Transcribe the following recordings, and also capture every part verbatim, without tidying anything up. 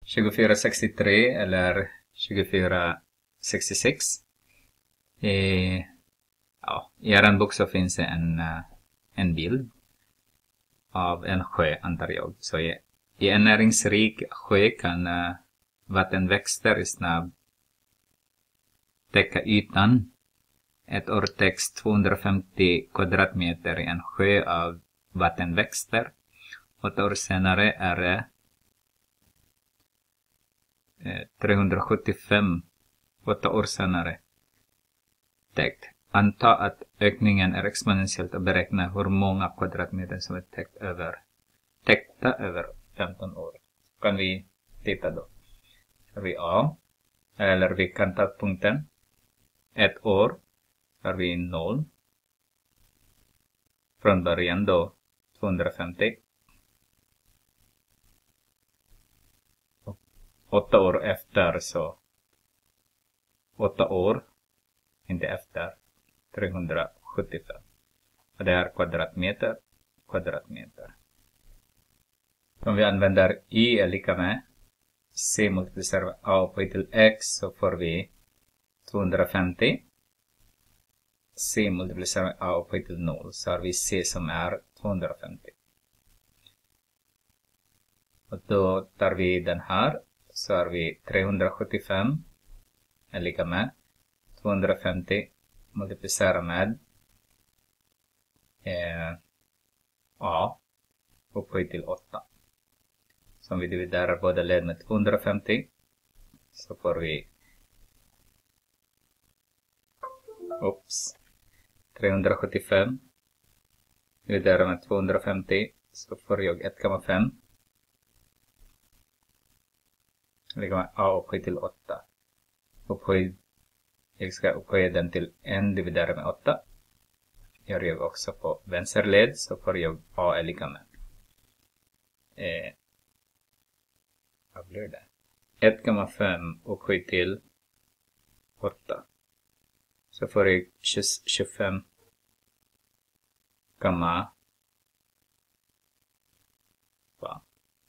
tjugofyra sextiotre eller tjugofyra sextiosex. I, ja, i er bok så finns det en, en bild av en sjö, antar jag. Så i, i en näringsrik sjö kan uh, vattenväxter snabbt täcka ytan. Ett år täcks tvåhundrafemtio kvadratmeter i en sjö av vattenväxter. Åtta år senare är det eh, trehundrasjuttiofem, åtta år senare täckt. Anta att ökningen är exponentiellt och beräkna hur många kvadratmeter som är täckt över, täckta över femton år. Kan vi titta då. Så vi A, eller vi kan ta punkten. Ett år har vi noll. Från början då tvåhundrafemtio. Åtta år efter så. Åtta år. Inte efter. trehundrasjuttiofem. Och det är kvadratmeter. Kvadratmeter. Om vi använder y är lika med c multiplicerar a upphöjt till x så får vi tvåhundrafemtio. C multiplicerar a upphöjt till noll så har vi c som är tvåhundrafemtio. Och då tar vi den här så har vi trehundrasjuttiofem är lika med tvåhundrafemtio multiplicerar med eh, a upphöjt till åtta. Så om vi dividerar båda led med tvåhundrafemtio så får vi Oops. trehundrasjuttiofem dividerar med tvåhundrafemtio så får jag ett komma fem. Lika med a upphöjt till åtta. Upphöjd, jag ska upphöja den till en dividerar med åtta. Gör jag också på vänster led så får jag a är lika med. Eh, vad blir det? ett komma fem upphöjt till åtta. Så får jag tjugofem komma va?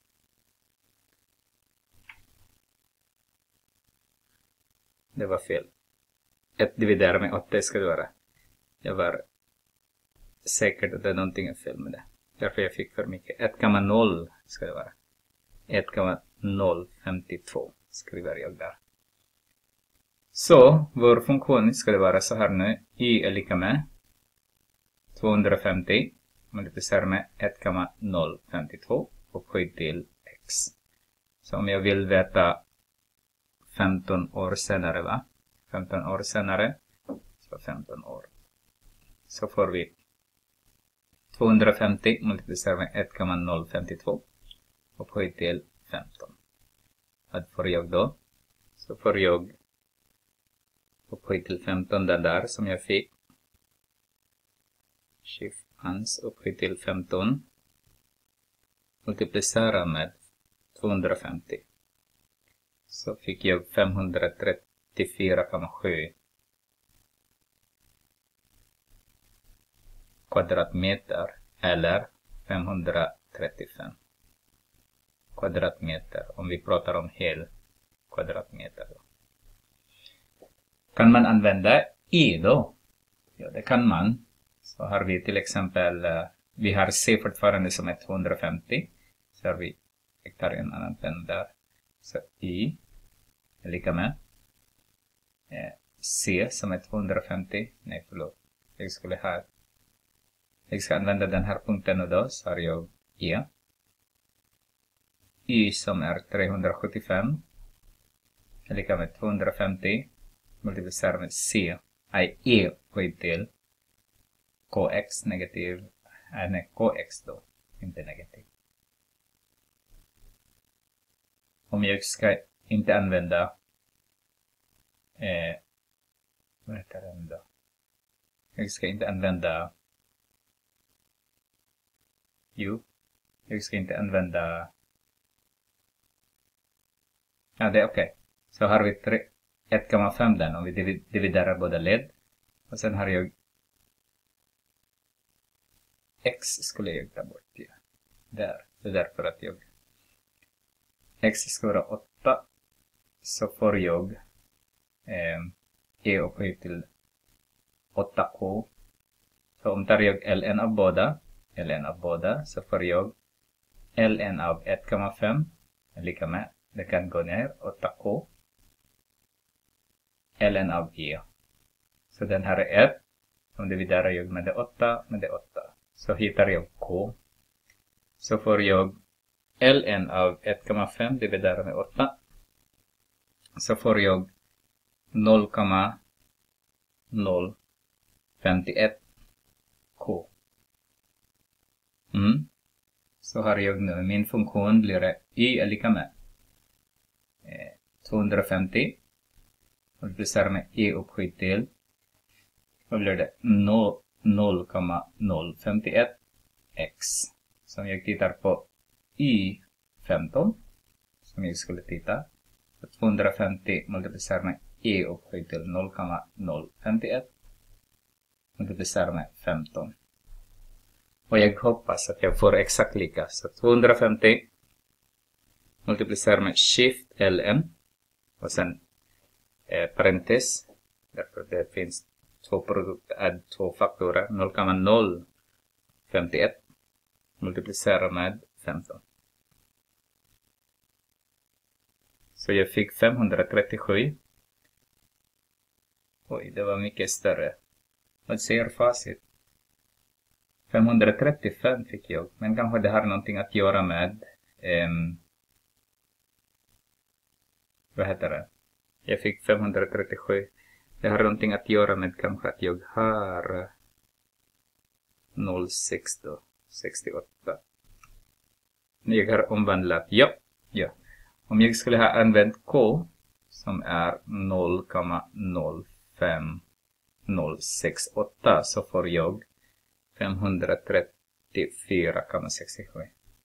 Det var fel. ett dividerar med åtta ska det vara. Jag var säker att det är någonting fel med det. Därför jag fick för mycket. ett komma noll ska det vara. ett komma noll femtiotvå skriver jag där. Så vår funktion ska det vara så här nu. Y är lika med tvåhundrafemtio multiplicerar med ett komma noll femtiotvå upphöjt till x. Så om jag vill veta femton år senare, va? femton år senare. Så femton år. Så får vi tvåhundrafemtio multiplicerar med ett komma noll femtiotvå upphöjt till femton. Vad får jag då? Så får jag upphöjt till femton den där som jag fick. Shift ans upphöjt till femton. Multiplicera med tvåhundrafemtio. Så fick jag femhundratrettiofyra komma sju kvadratmeter eller femhundratrettiofem kvadratmeter om vi pratar om hel kvadratmeter. Kan man använda i då? Ja, det kan man. Så har vi till exempel, vi har c fortfarande som är tvåhundrafemtio. Så har vi, jag tar en annan penna där. Så y är lika med eh, c som är tvåhundrafemtio. Nej, förlåt. Jag skulle ha, jag ska använda den här punkten och då så har jag e. Y som är trehundrasjuttiofem är lika med tvåhundrafemtio. Multiplicerar med c är e upphöjt till kx negativ. Äh, nej, kx då. Inte negativ. Om jag ska inte använda eh, vad heter den då? Jag ska inte använda jo. Jag ska inte använda ja, det är okej. Okay. Så har vi tre ett komma fem den om vi dividerar båda led. Och sen har jag x skulle jag ta bort. Ja. Där. Det är därför att jag x ska vara så får jag eh, e upphöjt till åtta k. Så om tar jag ln av båda, ln av båda, så får jag ln av ett komma fem är lika med, det kan gå ner, åtta k. Ln av e. Så den här är ett. Om dividerar jag med det åtta, med det åtta. Så hittar jag k. Så får jag ln av ett komma fem dividerar med åtta. Så får jag noll komma noll fem ett k. Mm. Så har jag nu min funktion blir det y är lika med eh, tvåhundrafemtio. Multiplicerar med e upphöjt till. Då blir det noll komma noll fem ett x. Som jag tittar på y femton. Som jag skulle titta. Så tvåhundrafemtio multiplicerar med e upphöjt till noll komma noll fem ett. Multiplicerar med femton. Och jag hoppas att jag får exakt lika. Så tvåhundrafemtio multiplicerar med shift ln. Och sen eh, parentes. Därför det finns två produkter, är två faktorer. noll komma noll fem ett multiplicerar med femton. Så jag fick femhundratrettiosju. Oj, det var mycket större. Vad säger facit? femhundratrettiofem fick jag. Men kanske det har någonting att göra med um, vad heter det? Jag fick femhundratrettiosju. Det har någonting att göra med kanske att jag har noll komma sextioåtta. Jag har omvandlat. Ja, ja. Om jag skulle ha använt k som är noll komma noll fem noll sex åtta så får jag femhundratrettiofyra komma sextiosju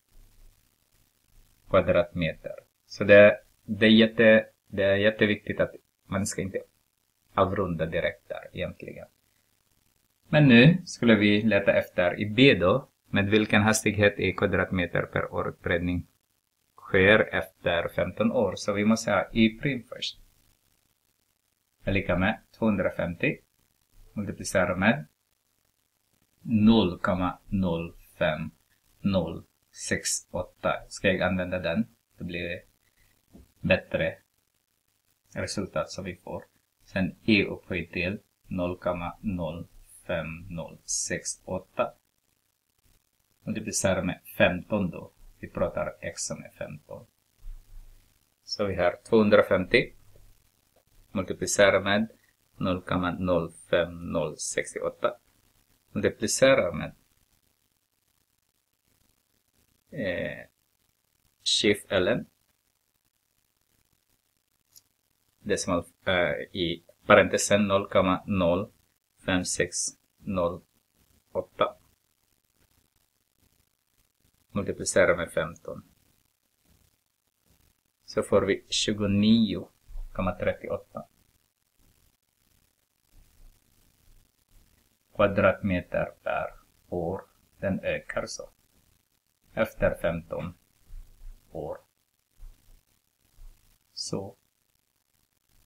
kvadratmeter. Så det, det, är jätte, det är jätteviktigt att man ska inte avrunda direkt där egentligen. Men nu skulle vi leta efter i B då, med vilken hastighet i kvadratmeter per årutbredning sker efter femton år. Så vi måste ha y prim först. Är lika med tvåhundrafemtio multiplicerar med noll komma noll fem noll sex åtta. Ska jag använda den? Det blir bättre resultat som vi får. Sen e upphöjt till noll komma noll fem noll sex åtta. Multiplicerar med femton då. Vi pratar x som är femton. Så vi har tvåhundrafemtio. Multiplicerar med noll komma noll fem noll sex åtta. Multiplicerar med eh, shift ln. Decimal äh, i parentesen noll komma noll fem sex noll åtta. Multiplicerar med femton. Så får vi tjugonio komma trettioåtta kvadratmeter per år. Den ökar så. Efter femton år. Så